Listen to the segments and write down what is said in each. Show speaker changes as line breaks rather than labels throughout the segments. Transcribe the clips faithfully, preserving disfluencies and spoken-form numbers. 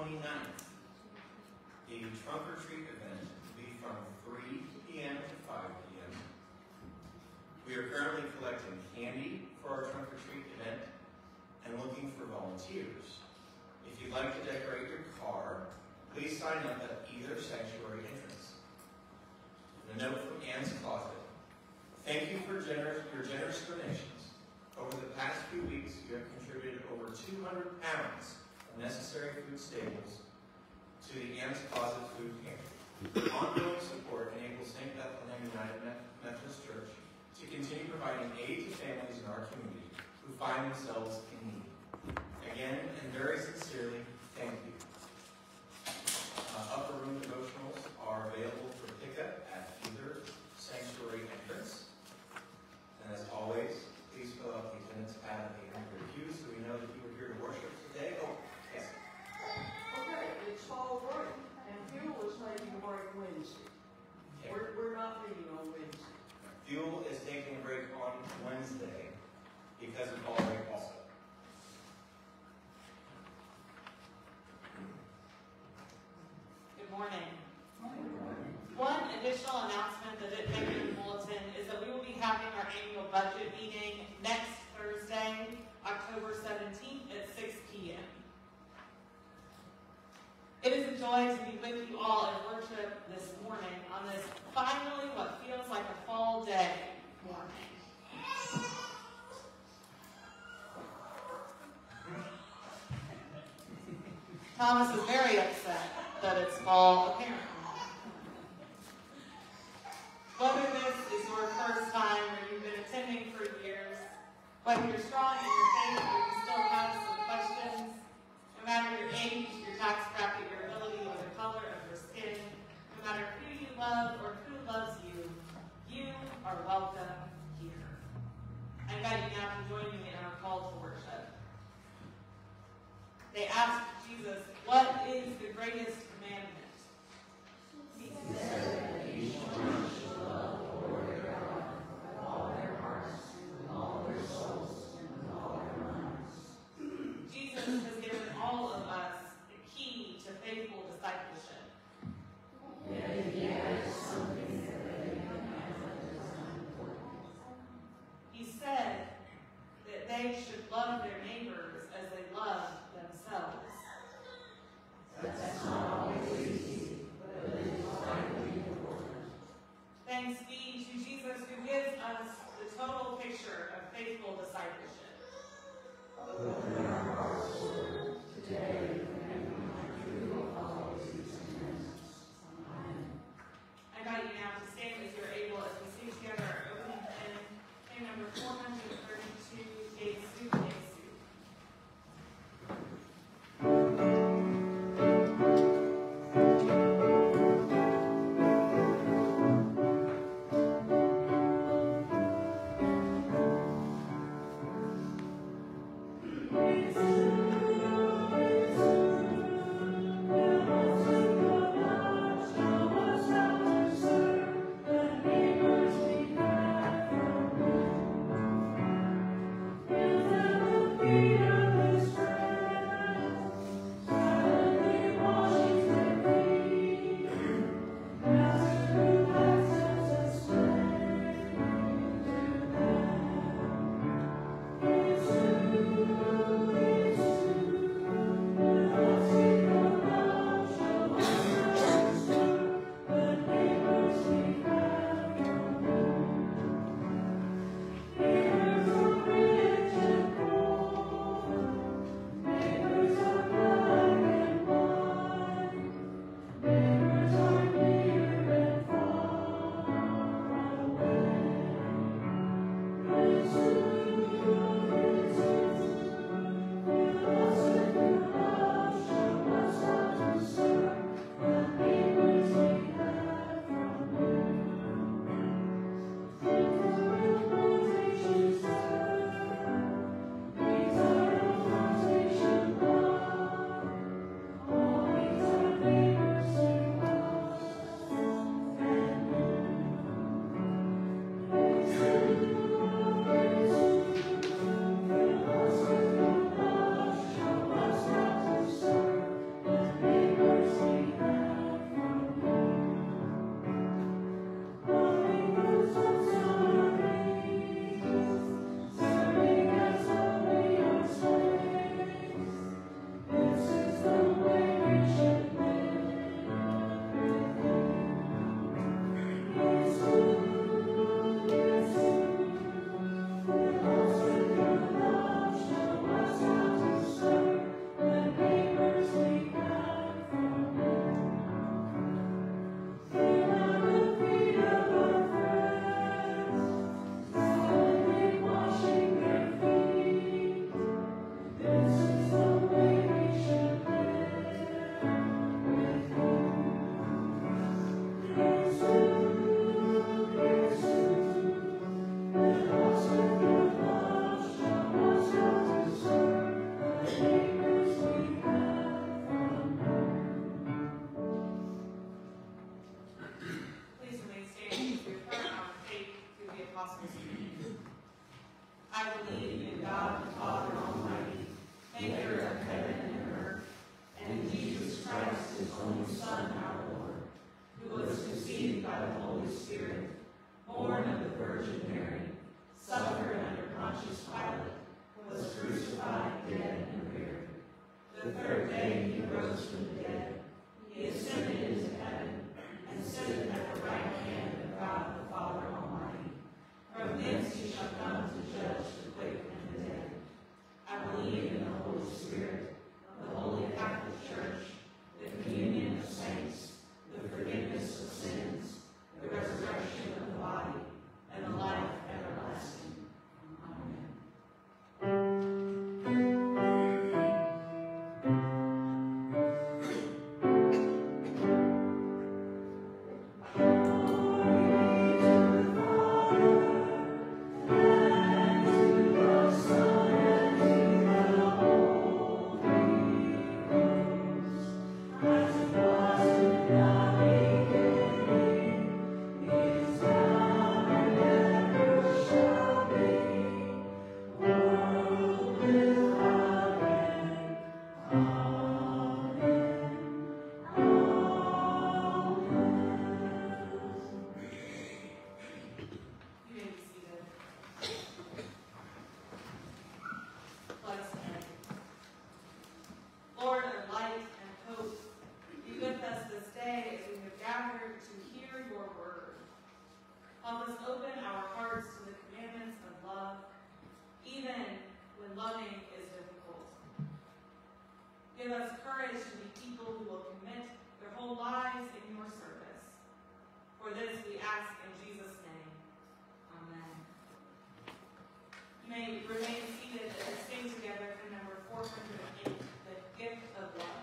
twenty-ninth. The trunk or treat event will be from three p m to five p m We are currently collecting candy for our trunk or treat event and looking for volunteers. If you'd like to decorate your car, please sign up at either sanctuary entrance. A note from Anne's Closet. Thank you for generous, your generous donations. Over the past few weeks, you have contributed over two hundred pounds of necessary food staples to the Anne's Closet Food Pantry. Ongoing support enables Saint Bethlehem United Methodist Church to continue providing aid to families in our community who find themselves in need. Again, and very sincerely, thank you. Uh, upper room devotionals are available for pickup at either sanctuary entrance. And as always, please fill out the attendance pad at the end of your pew so we know that you were here to worship today. Oh, yes.
Okay, it's fall break, and Fuel is taking a break Wednesday.
Okay.
We're, we're not meeting on Wednesday.
Fuel is taking a break on Wednesday because of fall break also.
Good morning. One additional announcement that didn't make it in the bulletin is that we will be having our annual budget meeting next Thursday, October seventeenth at six p m It is a joy to be with you all at worship this morning on this finally what feels like a fall day morning. Thomas is very upset that it's fall, apparently. Whether this is your first time or you've been attending for years, whether you're strong in your faith or you still have some questions, no matter your age, your tax bracket, your ability, or the color of your skin, no matter who you love or who loves you, you are welcome here. I invite you now to join me in our call to worship. They asked Jesus, what is the greatest commandment? He said that you shall love the Lord your God with all their hearts, with all their souls, and with all their minds. Jesus has given all of us the key to faithful discipleship. Yet he added something that they didn't have that is unimportant. He said that they should love their neighbors as they love themselves. That's not always easy, but it is likely Virgin Mary, suffered under Pontius Pilate, was crucified, dead, and buried. The third day he rose from the dead. He ascended into heaven, and sitteth at the right hand of God the Father Almighty. From thence he shall come to judge the quick and the dead. I believe in the Holy Spirit, the Holy Catholic Church, the communion of saints, the forgiveness of sins, the resurrection of the body, and the life everlasting. Amen. Give us courage to be people who will commit their whole lives in your service. For this we ask in Jesus' name. Amen. You may remain seated as we sing together in number four hundred eight, The Gift of Love.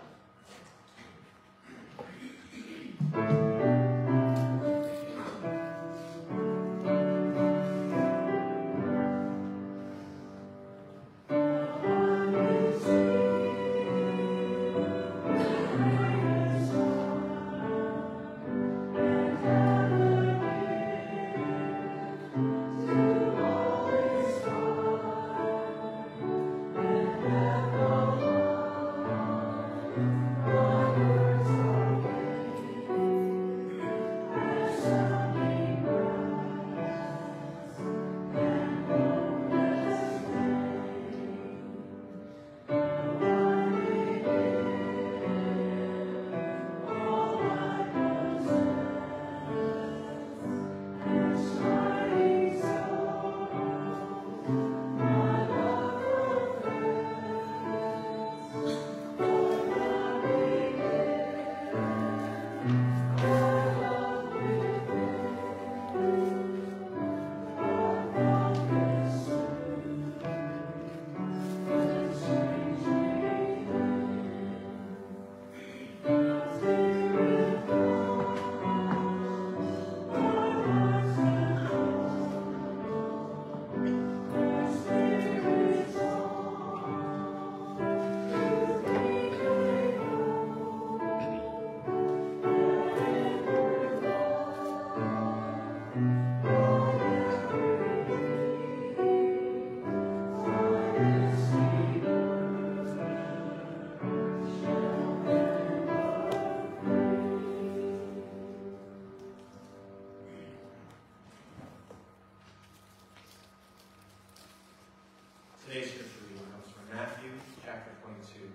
Today's scripture reading comes from Matthew chapter twenty-two,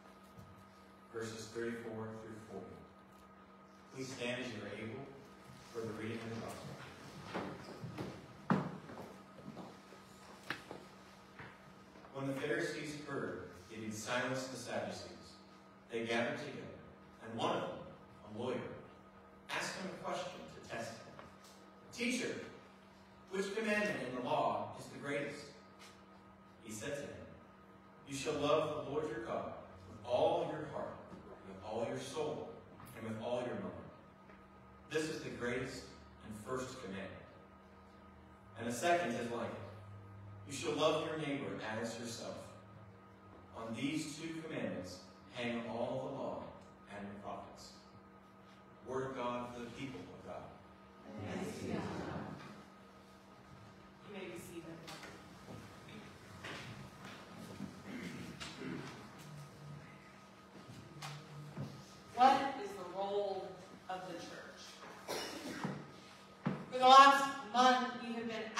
verses thirty-four through forty. Please stand as you are able for the reading of the gospel. When the Pharisees heard that he had silenced the Sadducees, they gathered together, and one of them, a lawyer, asked him a question to test him. Teacher, which commandment in the law is the greatest? He said to him, you shall love the Lord your God with all your heart, with all your soul, and with all your mind. This is the greatest and first commandment. And the second is like it. You shall love your neighbor as yourself. On these two commandments hang all the law and the prophets. Word of God for the people of God.
Thanks be to God. You may be seated. What is the role of the church? For the last month, we have been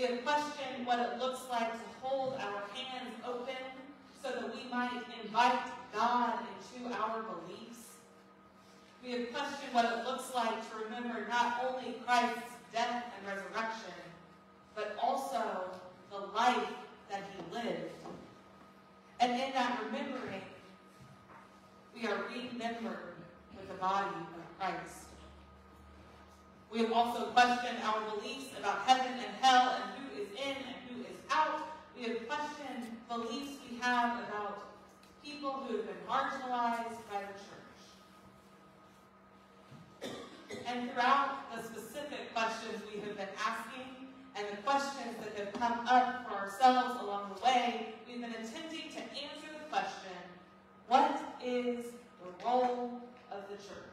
We have questioned what it looks like to hold our hands open so that we might invite God into our beliefs. We have questioned what it looks like to remember not only Christ's death and resurrection, but also the life that he lived. And in that remembering, we are remembered with the body of Christ. We have also questioned our beliefs about heaven and hell and who is in and who is out. We have questioned beliefs we have about people who have been marginalized by the church. And throughout the specific questions we have been asking and the questions that have come up for ourselves along the way, we've been attempting to answer the question, what is the role of the church?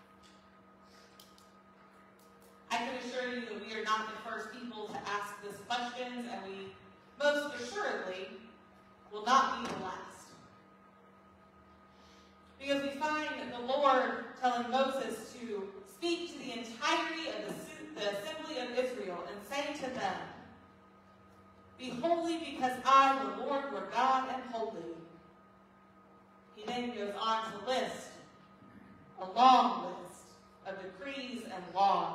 I can assure you that we are not the first people to ask this question, and we most assuredly will not be the last. Because we find the Lord telling Moses to speak to the entirety of the, the assembly of Israel and say to them, "Be holy because I, the Lord, your God, am holy." He then goes on to list a long list of decrees and laws.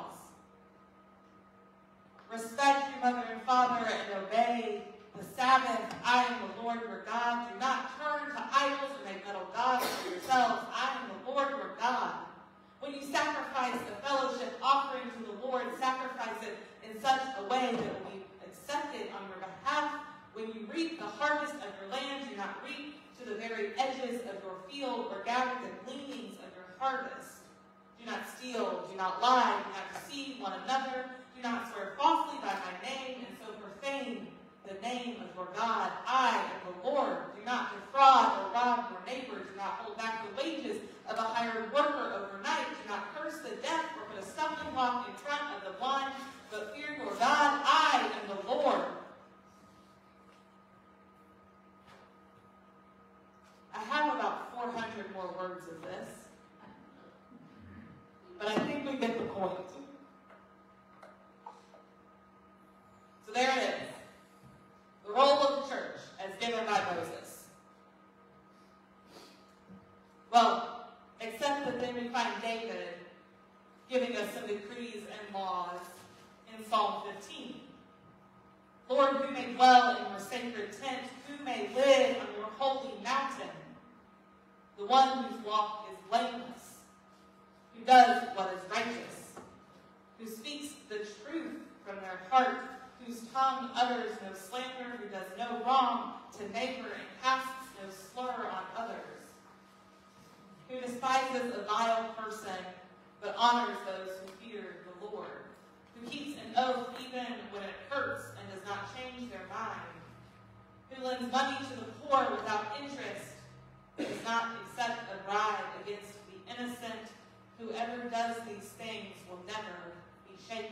Respect your mother and father and obey the Sabbath. I am the Lord your God. Do not turn to idols or make metal gods for yourselves. I am the Lord your God. When you sacrifice a fellowship offering to the Lord, sacrifice it in such a way that it will be accepted on your behalf. When you reap the harvest of your land, do not reap to the very edges of your field or gather the gleanings of your harvest. Do not steal, do not lie, do not deceive one another. Do not swear falsely by my name, and so profane the name of your God. I am the Lord. Do not defraud or rob your neighbor. Do not hold back the wages of a hired worker overnight. Do not curse the deaf or put a stumbling block in front of the blind, but fear your God. I am the Lord. I have about four hundred more words of this, but I think we get the point. So there it is. The role of the church as given by Moses. Well, except that then we find David giving us some decrees and laws in Psalm fifteen. Lord, who may dwell in your sacred tent? Who may live on your holy mountain? The one whose walk is blameless, who does what is righteous, who speaks the truth from their heart, whose tongue utters no slander, who does no wrong to neighbor and casts no slur on others, who despises a vile person but honors those who fear the Lord, who keeps an oath even when it hurts and does not change their mind, who lends money to the poor without interest, but does not accept a bribe against the innocent. Whoever does these things will never be shaken.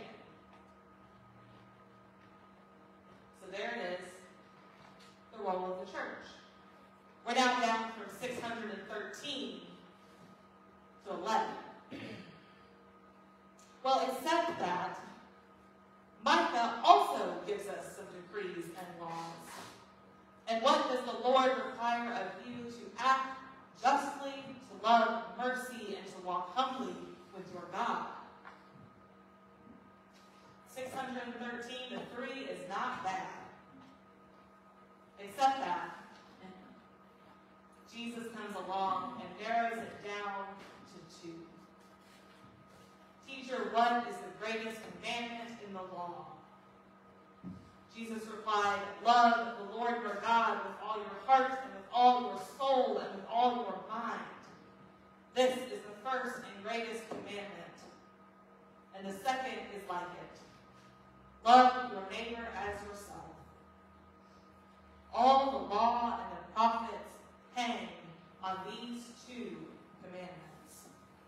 So there it is, the role of the church. We're now down from six hundred thirteen to eleven. Well, except that Micah also gives us some decrees and laws. And what does the Lord require of you? To act justly, to love mercy, and to walk humbly with your God. six hundred thirteen to three is not bad. Except that Jesus comes along and narrows it down to two. Teacher, what is the greatest commandment in the law? Jesus replied, love the Lord your God with all your heart and with all your soul and with all your mind. This is the first and greatest commandment. And the second is like it. Love your neighbor as yourself. All the law and the prophets hang on these two commandments.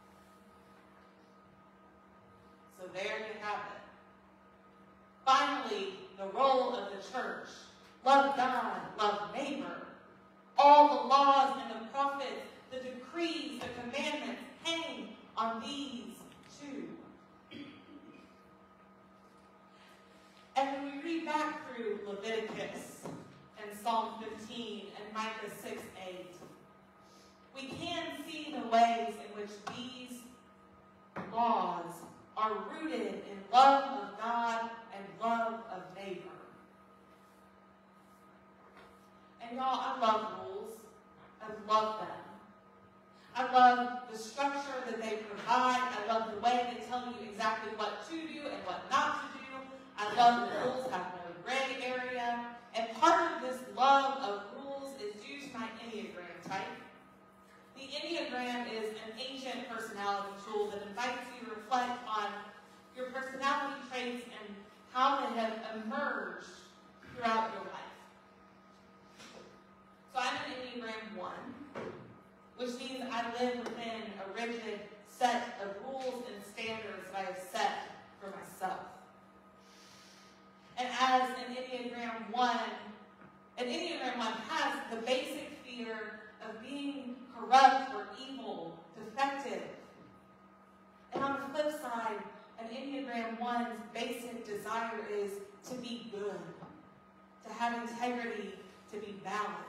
So there you have it. Finally, the role of the church. Love God, love neighbor. All the laws and the prophets, the decrees, the commandments hang on these two. And when we read back through Leviticus and Psalm fifteen and Micah six eight, we can see the ways in which these laws are rooted in love of God and love of neighbor. And y'all, I love rules. I love them. I love the structure that they provide. I love the way they tell you exactly what to do and what not to do. I love that rules have no gray area. And part of this love of rules is due to my Enneagram type. The Enneagram is an ancient personality tool that invites you to reflect on your personality traits and how they have emerged throughout your life. So I'm an Enneagram one, which means I live within a rigid set of rules and standards that I have set for myself. And as an Enneagram one, an Enneagram one has the basic fear of being corrupt or evil, defective. And on the flip side, an Enneagram one's basic desire is to be good, to have integrity, to be balanced.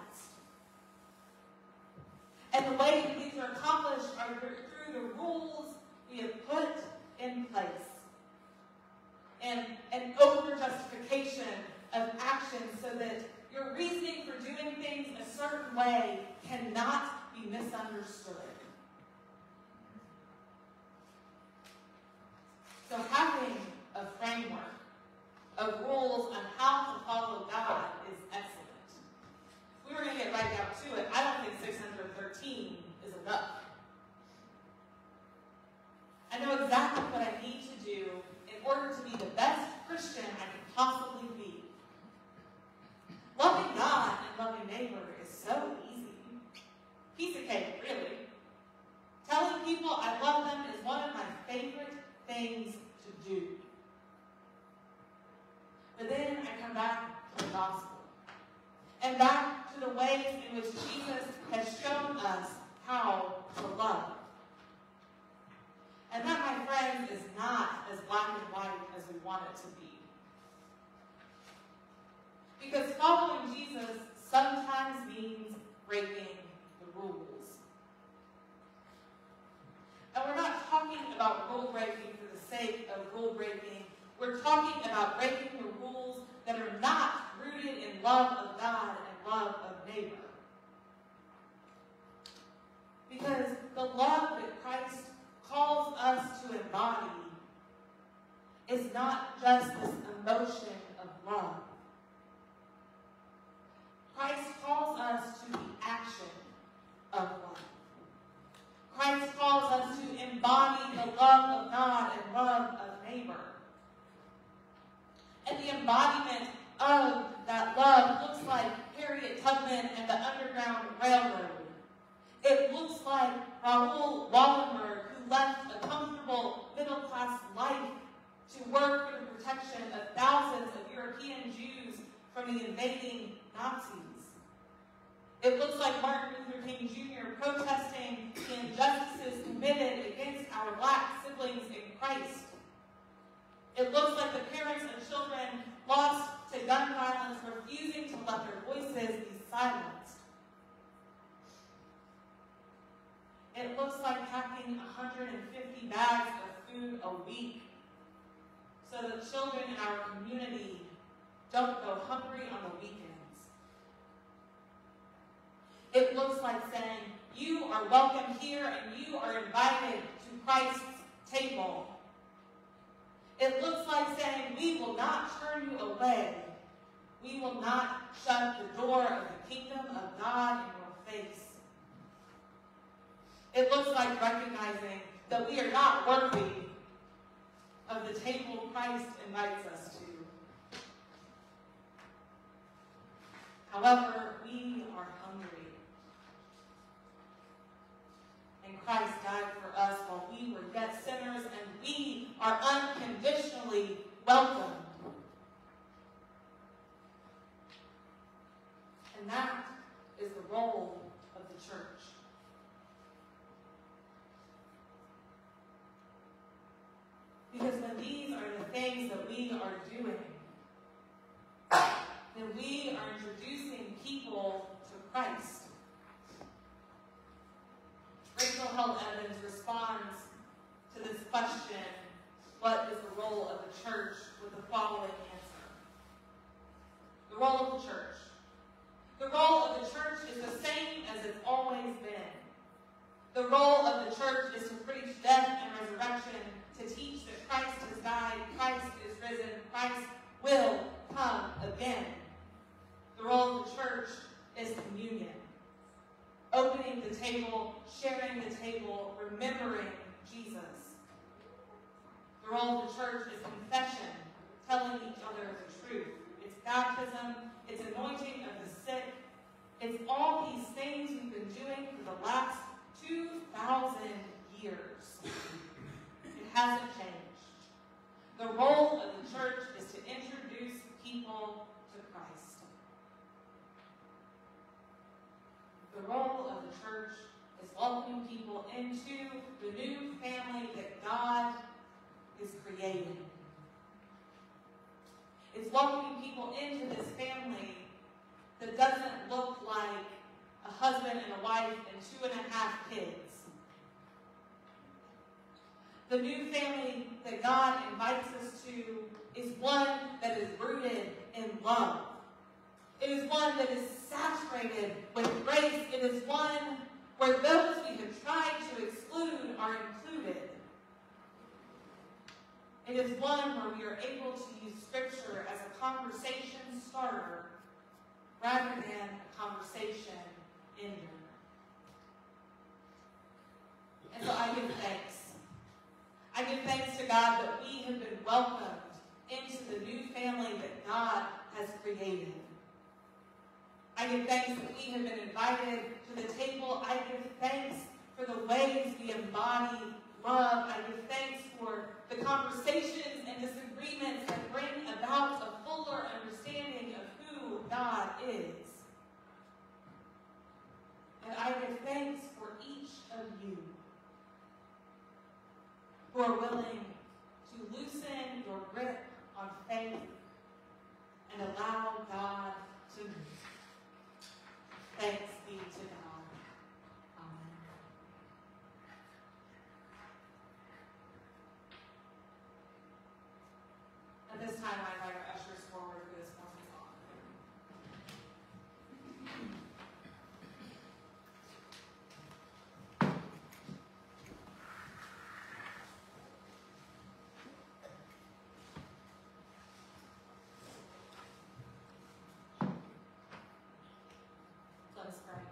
And the way that these are accomplished are through the rules we have put in place. And an over-justification of action so that your reasoning for doing things a certain way cannot be misunderstood. So having a framework of rules on how to follow God is excellent. We were going to get right down to it. I don't think six hundred thirteen is enough. I know exactly what I need to do in order to be the best Christian I can possibly be. Loving God and loving neighbor is so easy. Piece of cake, really. Telling people I love them is one of my favorite things to do. But then I come back to the gospel. And back to the ways in which Jesus has shown us how to love. And that, my friends, is not as black and white as we want it to be. Because following Jesus sometimes means breaking the rules. And we're not talking about rule breaking for the sake of rule breaking. We're talking about breaking the rules that are not rooted in love of God and love of neighbor. Because the love that Christ calls us to embody is not just this emotion of love. Christ calls us to the action of love. Christ calls us to embody the love of God and love of neighbor. And the embodiment of that love looks like Harriet Tubman and the Underground Railroad. It looks like Raoul Wallenberg, who left a comfortable middle-class life to work for the protection of thousands of European Jews from the invading Nazis. It looks like Martin Luther King Junior protesting the injustices committed against our black siblings in Christ. It looks like the parents of children lost to gun violence refusing to let their voices be silenced. It looks like packing one hundred fifty bags of food a week so that children in our community don't go hungry on the weekends. It looks like saying, you are welcome here and you are invited to Christ's table. It looks like saying, we will not turn you away. We will not shut the door of the kingdom of God in your face. It looks like recognizing that we are not worthy of the table Christ invites us to. However, we are hungry. And Christ died for us while we were yet sinners, and we are unconditionally welcomed. And that is the role of the church. Because when these are the things that we are doing, people to Christ? Rachel Held Evans responds to this question, what is the role of the church, with the following answer. The role of the church. The role of the church is the same as it's always been. The role of the church is to preach death and resurrection, to teach that Christ has died, Christ is risen, Christ will come again. The role of the church is communion. Opening the table, sharing the table, remembering Jesus. The role of the church is confession, telling each other the truth. It's baptism, it's anointing of the sick. It's all these things we've been doing for the last two thousand years. It hasn't changed. The role of the church is to introduce people to Christ. The role of the church is welcoming people into the new family that God is creating. It's welcoming people into this family that doesn't look like a husband and a wife and two and a half kids. The new family that God invites us to is one that is rooted in love. It is one that is saturated with grace. It is one where those we have tried to exclude are included. It is one where we are able to use Scripture as a conversation starter rather than a conversation ender. And so I give thanks. I give thanks to God that we have been welcomed into the new family that God has created. I give thanks that we have been invited to the table. I give thanks for the ways we embody love. I give thanks for the conversations and disagreements that bring about a fuller understanding of who God is. And I give thanks for each of you who are willing to loosen your grip on faith and allow God to move. Thanks be to God. Amen. At this time, I invite our ushers forward for this morning's song. Let us pray.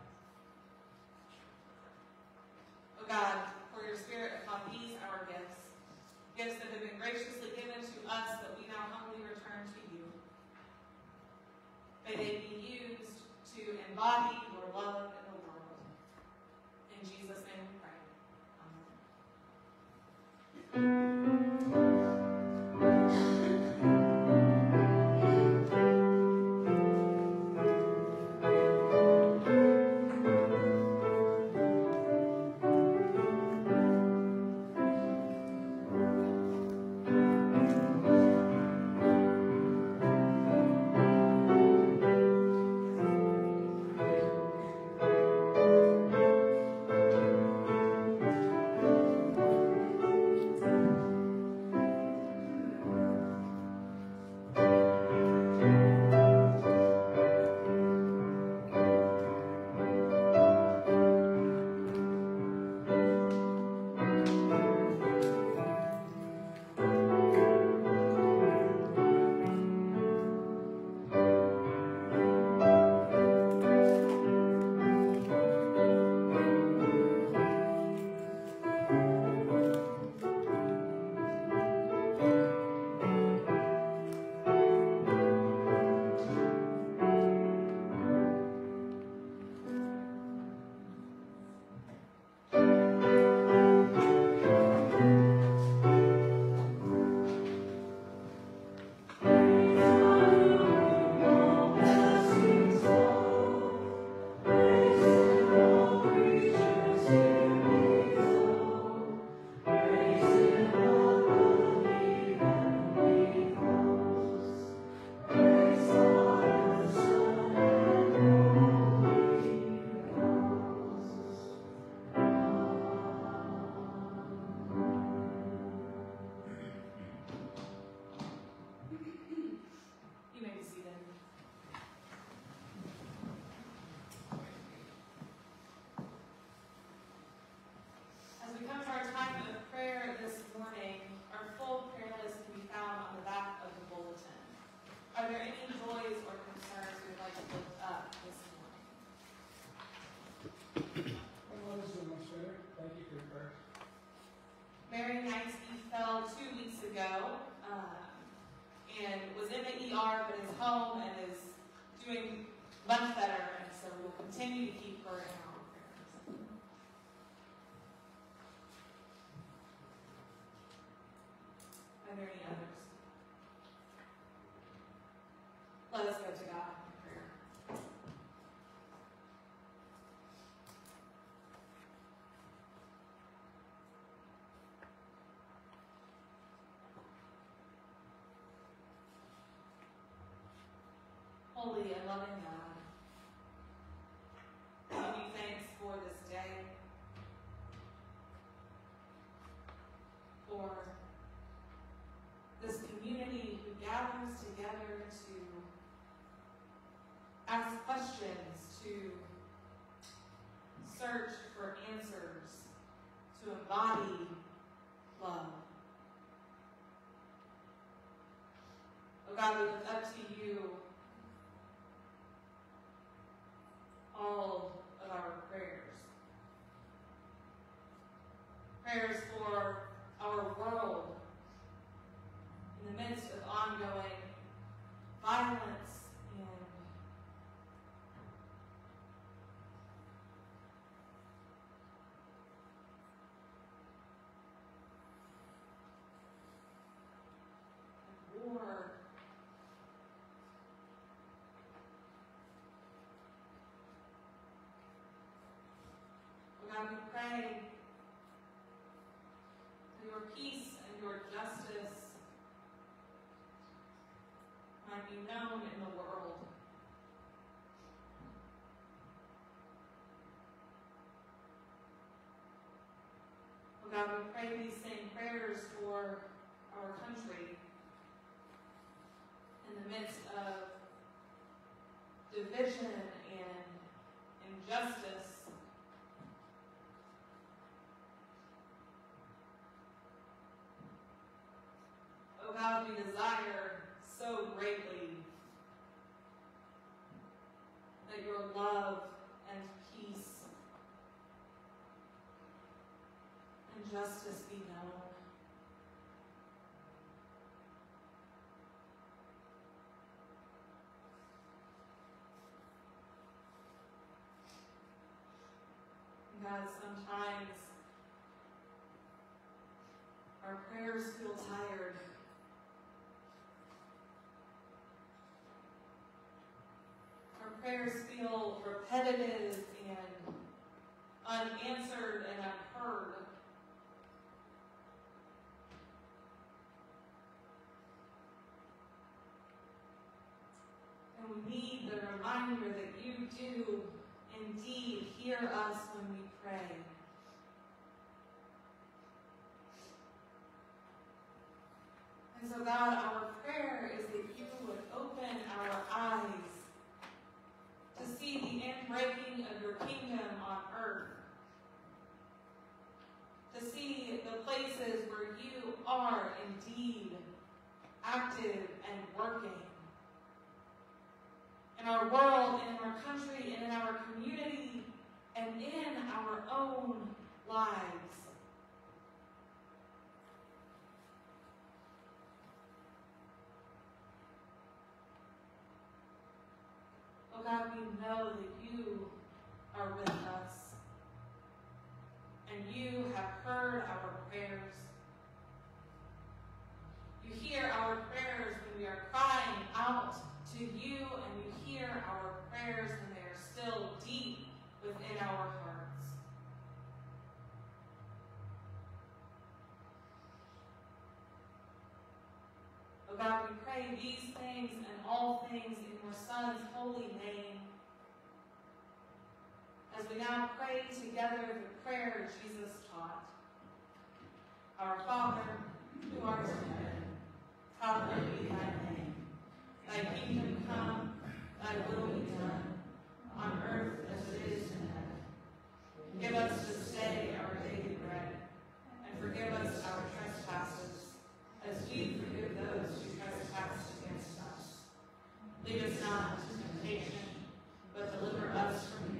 O God, for your Spirit upon these our gifts, gifts that have been graciously given to us that we now humbly return to you. May they be used to embody your love in the world. In Jesus' name we pray. Amen. Thank you. continue to keep her in our prayers. Are there any others? Let us go to God in prayer. Holy and loving God, we give you thanks for this day, for this community who gathers together to ask questions, to search for answers, to embody love. Oh God, we look up to you all of our prayers. Prayers for our world in the midst of ongoing violence and war. God, we pray that your peace and your justice might be known in the world. Oh God, we pray these same prayers for our country in the midst of division and injustice. Oh God, we desire so greatly that your love and peace and justice be known. God, sometimes our prayers feel tired. Our prayers feel repetitive and unanswered and unheard. And we need the reminder that you do indeed hear us when we pray. And so, God, our prayer is that you would open our eyes to see the inbreaking of your kingdom on earth, to see the places where you are indeed active and working in our world, in our country, and in our community, and in our own lives. Oh God, we know that you are with us, and you have heard our prayers. You hear our prayers when we are crying out to you, and you hear our prayers when they are still deep within our hearts. Oh God, we pray these things and all things in your Son's holy name. As we now pray together the prayer Jesus taught. Our Father, who art in heaven, hallowed be thy name. Thy kingdom come, thy will be done, on earth as it is in heaven. Give us this day our daily bread, and forgive us our trespasses, as we forgive those who trespass against us. Lead us not into temptation, but deliver us from